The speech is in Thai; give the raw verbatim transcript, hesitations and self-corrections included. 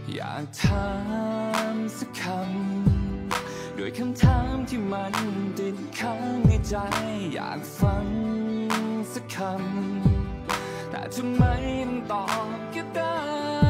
อยากถามสักคำด้วยคำถามที่มันติดค้างในใจอยากฟังสักคำแต่ทำไมต้องตอบก็ได้